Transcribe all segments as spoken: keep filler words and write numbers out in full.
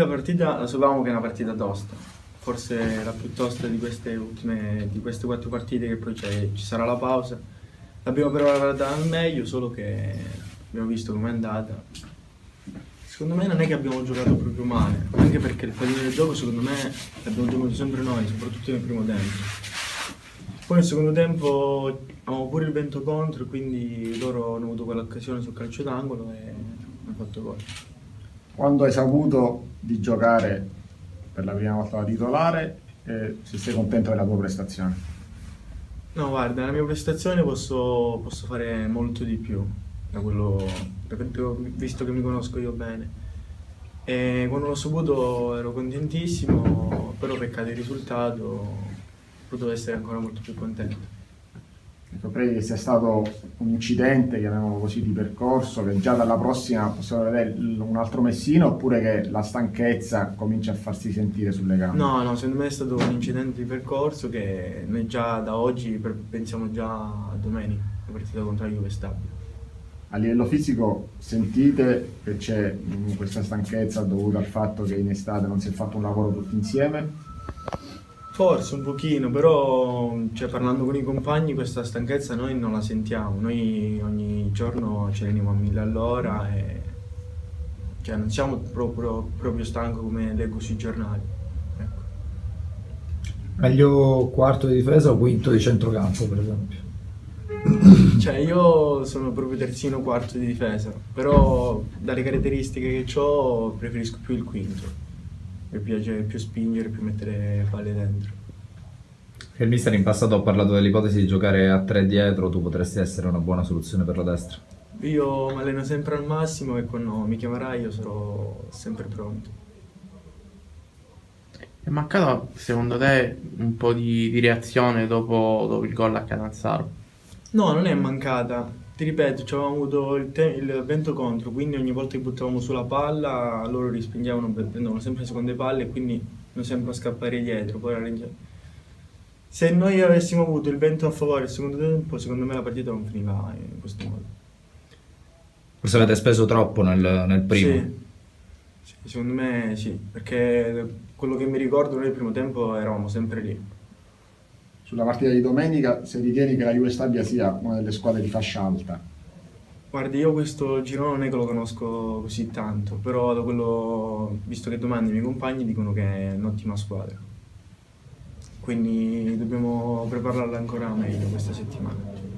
la partita la sapevamo che è una partita tosta, forse la più tosta di queste ultime, di queste quattro partite, che poi ci sarà la pausa. L'abbiamo però lavorata al meglio, solo che abbiamo visto com'è andata. Secondo me non è che abbiamo giocato proprio male, anche perché il pallino del gioco secondo me l'abbiamo tenuto sempre noi, soprattutto nel primo tempo. Poi nel secondo tempo avevamo pure il vento contro, quindi loro hanno avuto quell'occasione sul calcio d'angolo e hanno fatto gol. Quando hai saputo di giocare per la prima volta da titolare, eh, se sei contento della tua prestazione? No, guarda, nella mia prestazione posso, posso fare molto di più da quello, da quello- visto che mi conosco io bene. E quando l'ho saputo ero contentissimo, però peccato il risultato, potevo essere ancora molto più contento. Ecco, credi che sia stato un incidente, chiamiamolo così, di percorso, che già dalla prossima possiamo vedere un altro Messina, oppure che la stanchezza comincia a farsi sentire sulle gambe? No, no, secondo me è stato un incidente di percorso che noi già da oggi per- pensiamo già a domenica, la partita contro la Juve Stabile. A livello fisico sentite che c'è mh, questa stanchezza dovuta al fatto che in estate non si è fatto un lavoro tutti insieme? Forse un pochino, però cioè, parlando con i compagni questa stanchezza noi non la sentiamo, noi ogni giorno ci alleniamo a mille all'ora e cioè, non siamo proprio, proprio stanchi come leggo sui giornali. Ecco. Meglio quarto di difesa o quinto di centrocampo, per esempio? Cioè, io sono proprio terzino quarto di difesa, però dalle caratteristiche che ho preferisco più il quinto. Mi piace più spingere, più mettere palle dentro. Il mister in passato ha parlato dell'ipotesi di giocare a tre dietro, tu potresti essere una buona soluzione per la destra. Io mi alleno sempre al massimo e quando mi chiamerai io sarò sempre pronto. È mancato secondo te un po' di, di reazione dopo, dopo il gol a Catanzaro? No, non è mancata. Ti ripeto, ci avevamo avuto il, te- il vento contro, quindi ogni volta che buttavamo sulla palla loro rispingevano, prendevano sempre le seconde palle e quindi non sempre a scappare dietro. Poi la Reggio- Se noi avessimo avuto il vento a favore il secondo tempo, secondo me la partita non finiva in questo modo. Forse avete speso troppo nel, nel primo. Sì, sì, secondo me sì, perché quello che mi ricordo noi il primo tempo eravamo sempre lì. Sulla partita di domenica, se ritieni che la Juve Stabia sia una delle squadre di fascia alta? Guardi, io questo girone non è che lo conosco così tanto, però da quello, visto che domani i miei compagni dicono che è un'ottima squadra. Quindi dobbiamo prepararla ancora meglio questa settimana.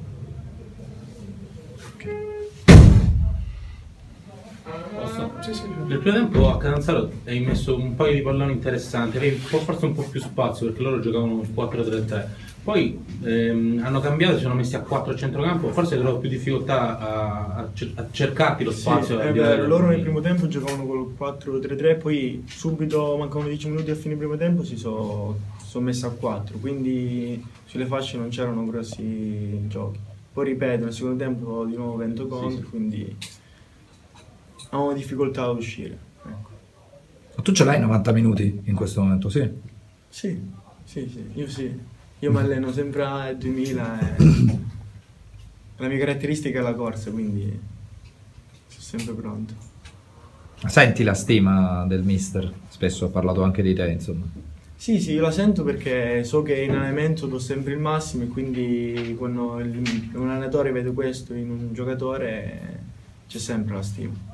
Posso? Nel primo tempo a Catanzaro hai messo un paio di palloni interessanti, avevi un po', forse un po' più spazio perché loro giocavano un quattro tre tre. Poi ehm, hanno cambiato, si sono messi a quattro a centrocampo, forse avevano più difficoltà a, a cer- a cercarti lo Sì, spazio. è vero, loro nel primo tempo giocavano col quattro tre tre, poi subito, mancavano dieci minuti a fine il primo tempo, si sono sono messi a quattro, quindi sulle fasce non c'erano grossi giochi. Poi ripeto, nel secondo tempo di nuovo vento contro, Sì, sì. quindi avevamo difficoltà ad uscire. Ecco. Ma tu ce l'hai novanta minuti in questo momento, sì? Sì, sì, sì, io sì. Io mi alleno sempre a duemila e la mia caratteristica è la corsa, quindi sono sempre pronto. Senti la stima del mister? Spesso ha parlato anche di te, insomma. Sì, sì, io la sento perché so che in allenamento do sempre il massimo e quindi quando il- un allenatore vede questo in un giocatore c'è sempre la stima.